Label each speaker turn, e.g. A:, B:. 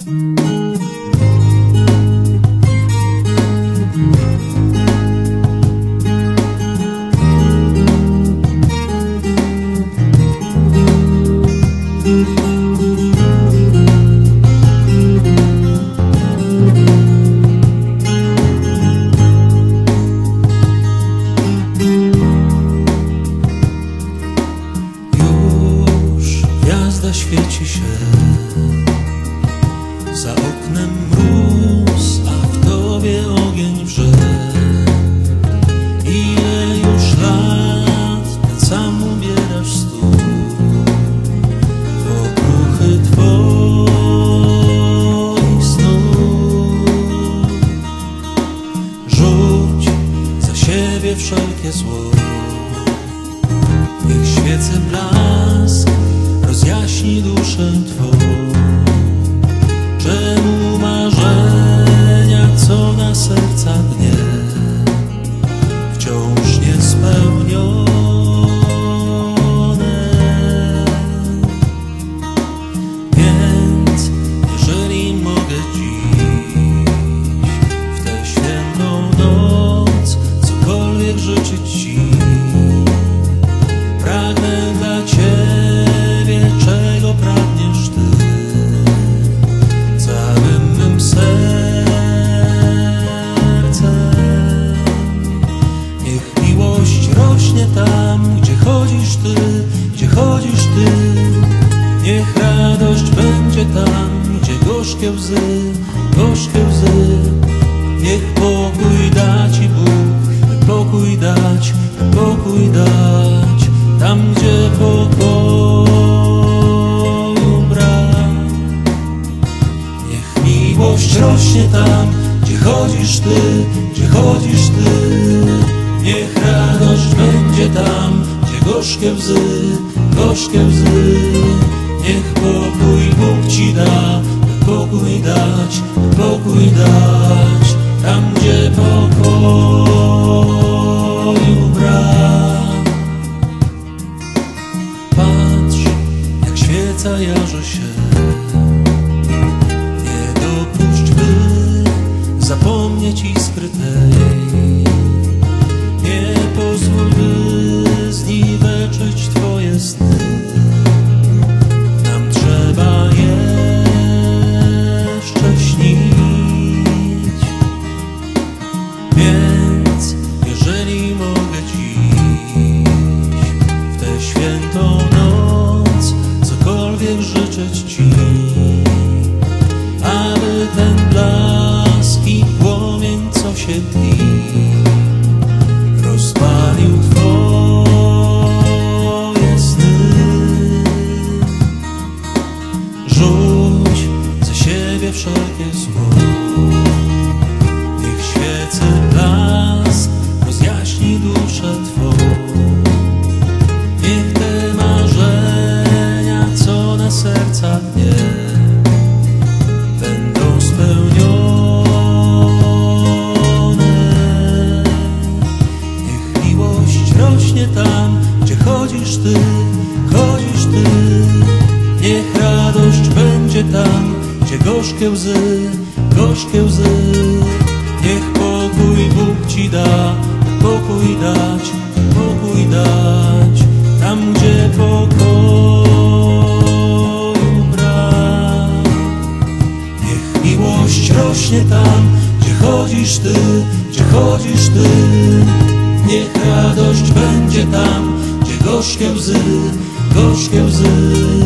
A: Świeci się za oknem mróz, a w tobie ogień wrze. Ile już lat ten sam ubierasz stół w okruchy twoich snów. Rzuć za siebie wszelkie zło, niech świece blask rozjaśni duszę twą. Czemu marzenia, co na serca dnie, wciąż niespełnione? Więc jeżeli mogę dziś w tę świętą noc cokolwiek życzyć ci, pragnę dla ciebie, czego pragniesz ty, całym mym sercem. Niech miłość rośnie tam, gdzie chodzisz ty, gdzie chodzisz ty. Niech radość będzie tam, gdzie gorzkie łzy, gorzkie łzy. Niech pokój da ci Bóg, pokój dać, pokój dać, tam gdzie pokoju brak. Niech miłość rośnie tam, gdzie chodzisz ty, gdzie chodzisz ty. Niech radość będzie tam, gdzie gorzkie łzy, gorzkie łzy. Niech pokój Bóg ci da, pokój dać, pokój dać, tam gdzie pokoju brak. Patrz, jak świeca jarzy się, nie dopuść, by zapomnieć iskry tej. Nie pozwól, by zniweczyć twoje sny. Nam trzeba jeszcze śnić. Więc jeżeli mogę dziś w tę świętą noc cokolwiek życzyć ci, aby ten blask i płomień, co się tli, rozpalił twoje sny. Rzuć ze siebie wszelkie zło, niech świece blask rozjaśni duszę twą. Niech te marzenia, co na serca dnie, będą spełnione. Niech miłość rośnie tam, gdzie chodzisz ty, chodzisz ty. Niech radość będzie tam, gdzie gorzkie łzy, gorzkie łzy. Niech pokój Bóg ci da, pokój dać, pokój dać, tam gdzie pokoju brak. Niech miłość rośnie tam, gdzie chodzisz ty, gdzie chodzisz ty. Niech radość będzie tam, gdzie gorzkie łzy, gorzkie łzy.